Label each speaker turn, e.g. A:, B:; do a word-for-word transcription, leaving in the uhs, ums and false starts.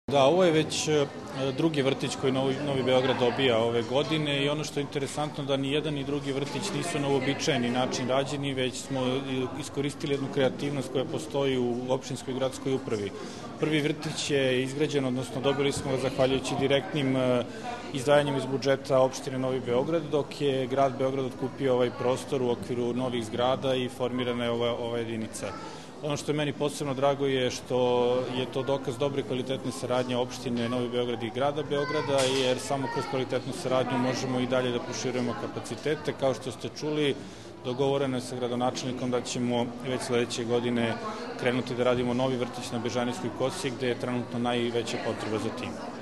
A: Da, ovo je već drugi vrtić koji Novi, Novi Beograd dobija ove godine i ono što je interesantno da ni jedan ni drugi vrtić nisu na uobičajeni način rađeni, već smo iskoristili jednu kreativnost koja postoji u opštinskoj i gradskoj upravi. Prvi vrtić je izgrađen, odnosno dobili smo ga zahvaljujući direktnim izdvajanjem iz budžeta opštine Novi Beograd, dok je grad Beograd otkupio ovaj prostor u okviru novih zgrada i formirana je ova, ova jedinica. Ono što je meni posebno drago je što je to dokaz dobre kvalitetne saradnje opštine Novi Beograd i grada Beograda, jer samo kroz kvalitetnu saradnju možemo i dalje da proširujemo kapacitete. Kao što ste čuli, dogovoreno je sa gradonačelnikom da ćemo već sledeće godine krenuti da radimo novi vrtić na Bežanijskoj kosi, gde je trenutno najveća potreba za tim.